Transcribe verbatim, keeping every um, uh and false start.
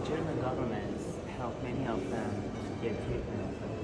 German governments help many of them to get treatment of